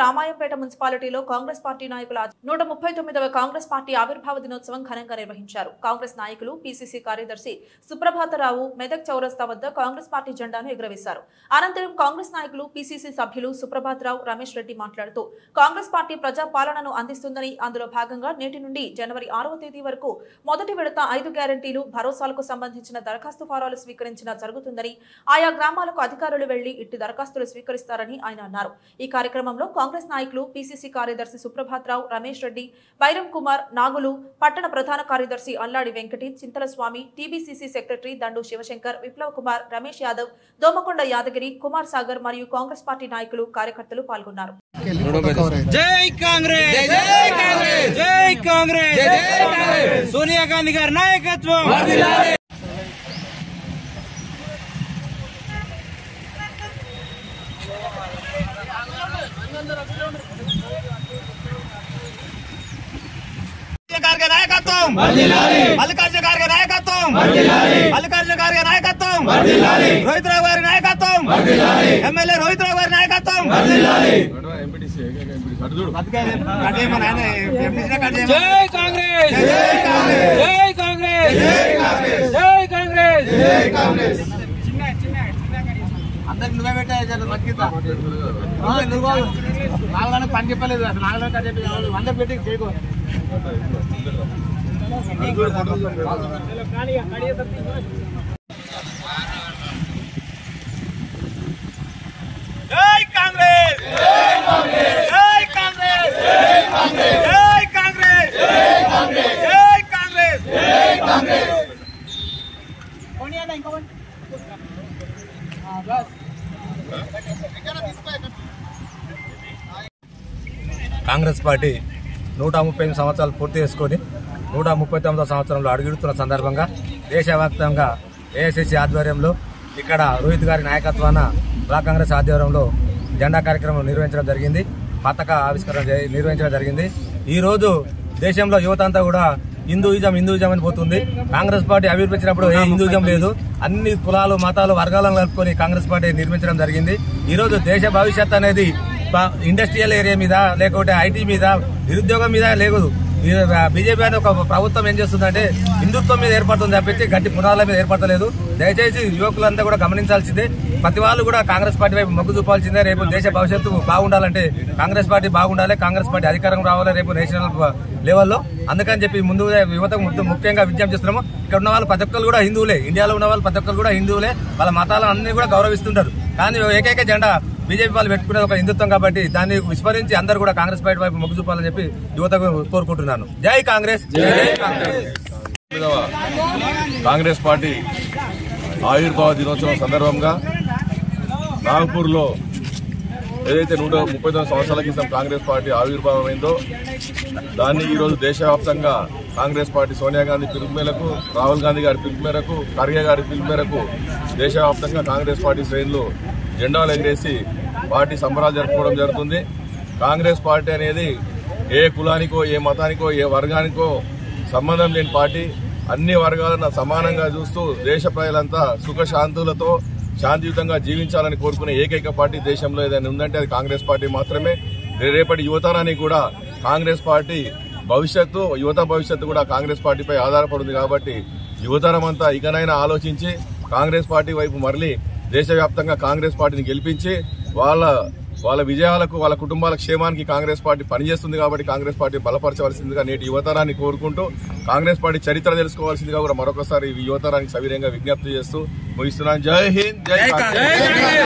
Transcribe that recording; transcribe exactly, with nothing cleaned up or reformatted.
రామాయంపేట మున్సిపాలిటీలో కాంగ్రెస్ పార్టీ నాయకుల నూట ముప్పై తొమ్మిదవ కాంగ్రెస్ పార్టీ ఆవిర్భావ దినోత్సవం ఘనంగా నిర్వహించారు. కాంగ్రెస్ నాయకులు పీసీసీ కార్యదర్శి సుప్రభాతరావు మెదక్ చౌరస్తా వద్ద కాంగ్రెస్ పార్టీ జెండాను ఎగురవేశారు. అనంతరం కాంగ్రెస్ నాయకులు పీసీసీ సభ్యులు సుప్రభాతరావు, రమేష్ రెడ్డి మాట్లాడుతూ కాంగ్రెస్ పార్టీ ప్రజా పాలనను అందిస్తుందని, అందులో భాగంగా నేటి నుండి జనవరి ఆరవ తేదీ వరకు మొదటి విడత ఐదు గ్యారంటీలు భరోసాలకు సంబంధించిన దరఖాస్తు ఫారాలు స్వీకరించిన జరుగుతుందని, ఆయా గ్రామాలకు అధికారులు వెళ్లి ఇట్టి దరఖాస్తులు స్వీకరిస్తారని ఆయన అన్నారు. ఈ కార్యక్రమంలో కాంగ్రెస్ నాయకులు పీసీసీ కార్యదర్శి సుప్రభాతరావు, రమేష్ రెడ్డి, బైరం కుమార్, నాగులు, పట్టణ ప్రధాన కార్యదర్శి అల్లాడి వెంకటి, చింతల స్వామి, టీబీసీసీ సెక్రటరీ దండు శివశంకర్, విప్లవ్ కుమార్, రమేష్ యాదవ్, దోమకొండ యాదగిరి, కుమార్ సాగర్ మరియు కాంగ్రెస్ పార్టీ నాయకులు, కార్యకర్తలు పాల్గొన్నారు. జై కాంగ్రెస్, జై కాంగ్రెస్, జై కాంగ్రెస్, సోనియా గాంధీ గారి నాయకత్వం. నాయకత్వం మల్లికార్జున గారి నాయకత్వం, మల్లికార్జున గారి నాయకత్వం, రోహిత్ రావు గారి నాయకత్వం, ఎమ్మెల్యే రోహిత్ రావు గారి నాయకత్వం. జై కాంగ్రెస్, జై కాంగ్రెస్, జై కాంగ్రెస్, జై కాంగ్రెస్. అందరికి నువ్వే పెట్టా నాలుగు పని చెప్పలేదు, అసలు నాలుగు చెప్పి అందరు పెట్టి చేయకూడదు. జై కాంగ్రెస్, జై కాంగ్రెస్, జై కాంగ్రెస్, జై కాంగ్రెస్, జై కాంగ్రెస్, జై కాంగ్రెస్, జై కాంగ్రెస్, జై కాంగ్రెస్. కాంగ్రెస్ పార్టీ నూట ముప్పై ఎనిమిది సంవత్సరాలు పూర్తి చేసుకుని నూట ముప్పై తొమ్మిదో సంవత్సరంలో అడుగుడుతున్న సందర్భంగా దేశవ్యాప్తంగా ఏఐసిసి ఆధ్వర్యంలో ఇక్కడ రోహిత్ గారి నాయకత్వాన బ్లాక్ కాంగ్రెస్ ఆధ్వర్యంలో జెండా కార్యక్రమం నిర్వహించడం జరిగింది. పతాక ఆవిష్కరణ నిర్వహించడం జరిగింది. ఈ రోజు దేశంలో యువత అంతా కూడా హిందూయిజం హిందూయిజం అని పోతుంది. కాంగ్రెస్ పార్టీ అభివృద్ధించినప్పుడు ఏ హిందూయిజం లేదు, అన్ని కులాలు మతాలు వర్గాలను కలుపుకొని కాంగ్రెస్ పార్టీ నిర్మించడం జరిగింది. ఈ రోజు దేశ భవిష్యత్ అనేది ఇండస్ట్రియల్ ఏరియా మీద లేకపోతే ఐటీ మీద నిరుద్యోగం మీద లేదు. బీజేపీ అనే ఒక ప్రభుత్వం ఏం చేస్తుందంటే హిందుత్వం మీద ఏర్పడుతుంది తప్పించి గట్టి పునాదుల మీద ఏర్పడలేదు. దయచేసి యువకులంతా కూడా గమనించాల్సిందే. ప్రతి వాళ్ళు కూడా కాంగ్రెస్ పార్టీ వైపు మొగ్గు చూపాల్సిందే. రేపు దేశ భవిష్యత్తు బాగుండాలంటే కాంగ్రెస్ పార్టీ బాగుండాలి, కాంగ్రెస్ పార్టీ అధికారం రావాలి రేపు నేషనల్ లెవెల్లో. అందుకని చెప్పి ముందు యువతకు ముఖ్యంగా విజ్ఞప్తి చేస్తున్నాము. ఇక్కడ ఉన్న వాళ్ళు ప్రతి ఒక్కరు కూడా హిందువులే, ఇండియాలో ఉన్న వాళ్ళు ప్రతి ఒక్కరు కూడా హిందువులే, వాళ్ళ మతాలను అన్ని కూడా గౌరవిస్తుంటారు. కానీ ఏకైక జెండా బీజేపీ వాళ్ళు పెట్టుకునేది ఒక హిందుత్వం కాబట్టి దాన్ని విస్మరించి అందరూ కూడా కాంగ్రెస్ పార్టీ వైపు మొగ్గు చూపాలని చెప్పి యువతకు కోరుకుంటున్నాను. జై కాంగ్రెస్, జై కాంగ్రెస్. కాంగ్రెస్ పార్టీ ఆవిర్భావ దినోత్సవం సందర్భంగా నాగపూర్ లో ఏదైతే నూట ముప్పై తొమ్మిది సంవత్సరాల క్రితం కాంగ్రెస్ పార్టీ ఆవిర్భావమైందో దాన్ని ఈరోజు దేశవ్యాప్తంగా కాంగ్రెస్ పార్టీ సోనియా గాంధీ పిలుపు మేరకు, రాహుల్ గాంధీ గారి పిలుపు మేరకు, ఖర్గే గారి పిలుపు మేరకు దేశవ్యాప్తంగా కాంగ్రెస్ పార్టీ శ్రేణులు జెండాలు ఎగరేసి పార్టీ సంబరాలు జరుపుకోవడం జరుగుతుంది. కాంగ్రెస్ పార్టీ అనేది ఏ కులానికో ఏ మతానికో ఏ వర్గానికో సంబంధం లేని పార్టీ. అన్ని వర్గాలను సమానంగా చూస్తూ దేశ ప్రజలంతా సుఖశాంతులతో శాంతియుతంగా జీవించాలని కోరుకునే ఏకైక పార్టీ దేశంలో ఏదైనా ఉందంటే అది కాంగ్రెస్ పార్టీ మాత్రమే. రేపటి యువతరానికి కూడా కాంగ్రెస్ పార్టీ భవిష్యత్తు, యువత భవిష్యత్తు కూడా కాంగ్రెస్ పార్టీపై ఆధారపడింది. కాబట్టి యువతరం అంతా ఇకనైనా ఆలోచించి కాంగ్రెస్ పార్టీ వైపు మరలి దేశవ్యాప్తంగా కాంగ్రెస్ పార్టీని గెలిపించి వాళ్ళ వాళ్ళ విజయాలకు, వాళ్ళ కుటుంబాల క్షేమానికి కాంగ్రెస్ పార్టీ పనిచేస్తుంది. కాబట్టి కాంగ్రెస్ పార్టీ బలపరచవలసిందిగా నేటి యువతరాన్ని కోరుకుంటూ కాంగ్రెస్ పార్టీ చరిత్ర తెలుసుకోవాల్సిందిగా కూడా మరొకసారి యువతరానికి సవినయంగా విజ్ఞప్తి చేస్తూ ముగిస్తున్నాను. జై హింద్, జై కాంగ్రెస్.